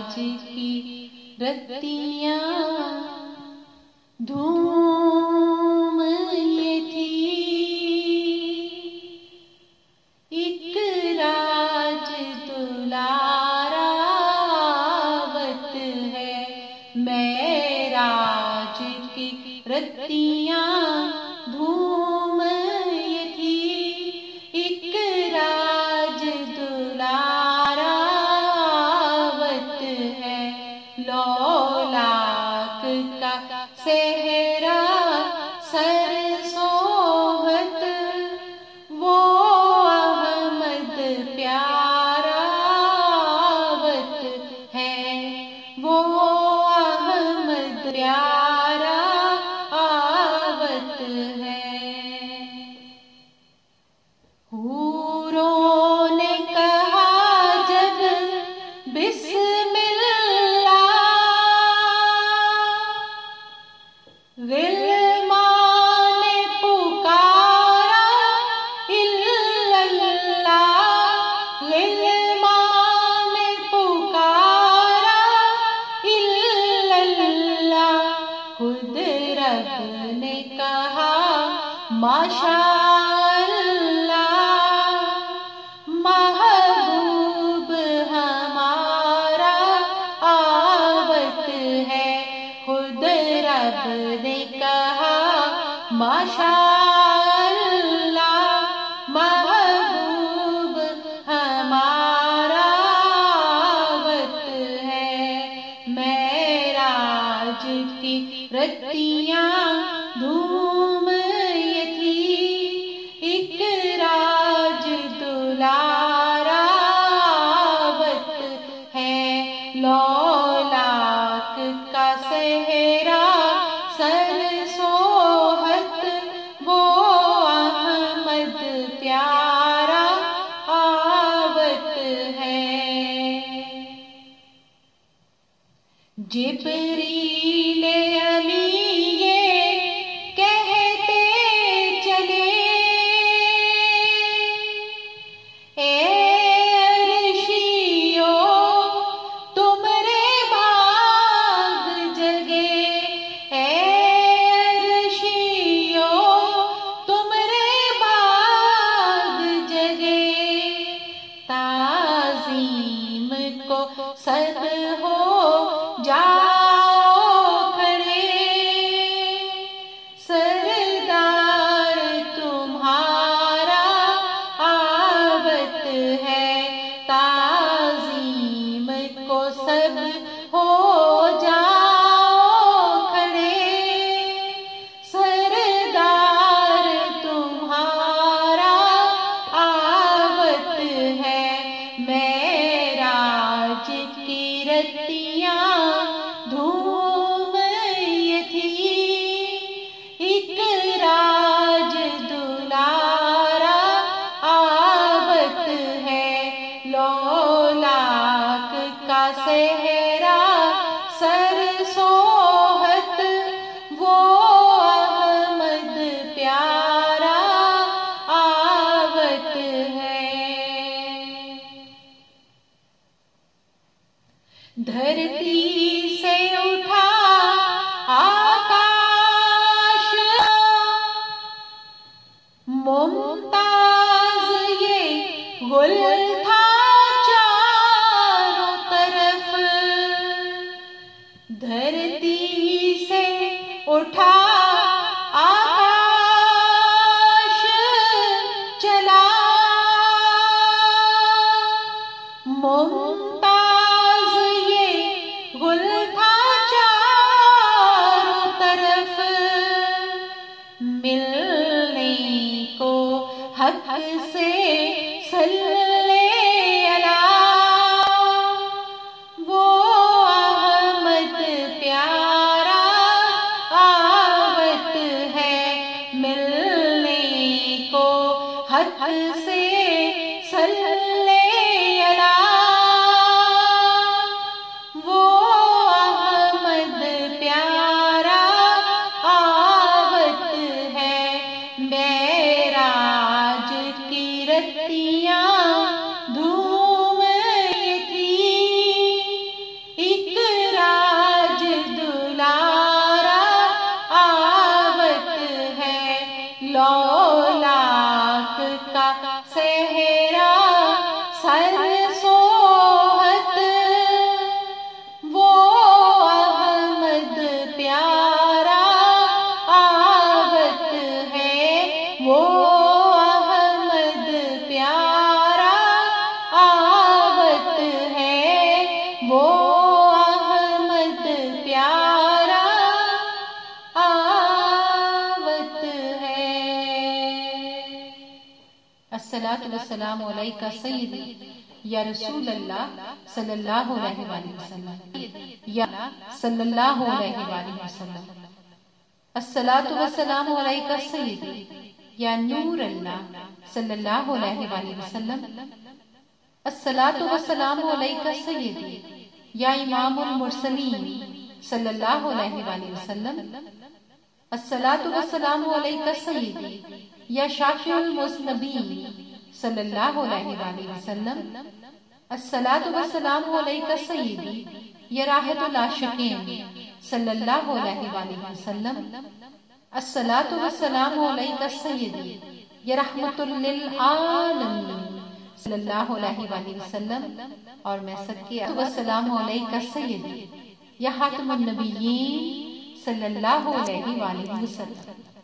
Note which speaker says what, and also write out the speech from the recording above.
Speaker 1: राज की रत्तियां धूम ये थी। एक राज दुलारावत है, मैं राज की रत्तियां धूम ये थी। एक राज दुलारावत है, लौलाक का सेहरा सरसोहत, वो अहमद प्यारावत है, वो अहमद प्यारावत है। हूरों ने कहा जब बिस्मिल्लाह, गिलमान ने पुकारा इल्लल्लाह, गिलमान ने पुकारा इल्लल्लाह। खुद रब ने कहा माशाअल्लाह, महबूब हमारा आवत है। खुद रब ने कहा माशाअल्लाह, महबूब हमारा आवत है। मेराज की रत्तियां धूम ये थी। एक राज दुलारावत है, लौलाक का सेहरा सरसोहत, वो अहमद प्यारा आवत है। जिब्रील अमी ये कहते चले, ए अर्शियो तुमरे भाग जगे, ए अर्शियो तुमरे भाग जगे। ताज़ीम को सद हो जाओ खड़े, सरदार तुम्हारा आवत है। ताज़ीम को सब हो जाओ खड़े, सरदार तुम्हारा आवत है। मेराज की रत्तियां धूम ये थी। एक राज दुलारा आवत है, लौलाक का सेहरा सरसोहत, वो अहमद प्यारा आवत है। धरती से उठा आकाश, मुमताज ये गुल था चारों तरफ। धरती से उठा आकाश चला, मुमताज ये गुल था चारों तरफ। मिलने को हक से सल्ले अला, वो अहमद प्यारा आवत है। मिलने को हक से सल्ले अला, अस्सलातु वस्सलामु अलैका सय्यदी या रसूल अल्लाह सल्लल्लाहु अलैहि वसल्लम या सल्लल्लाहु अलैहि वसल्लम। अस्सलातु वस्सलामु अलैका सय्यदी या नूर अल्लाह सल्लल्लाहु अलैहि वसल्लम। अस्सलातु वस्सलामु अलैका सय्यदी या इमामुल मुरसलीन सल्लल्लाहु अलैहि वसल्लम। अस्सलातु वस्सलामु अलैका सय्यदी या शाफिउल मुज़नबीन सल्लल्लाहु अलैहि वसल्लम। अस्सलातु वस्सलामु अलैका सय्यदी या राहतुल आशिकीन सल्लल्लाहु अलैहि वसल्लम। अस्सलातु वस्सलामु अलैका सय्यदी या रहमतुल लिल आलमीन सल्लल्लाहु अलैहि वसल्लम। और मैं सच्ची वस्सलामु अलैका सय्यदी या खातमुन नबिय्यीन सल्लल्लाहु अलैहि वसल्लम।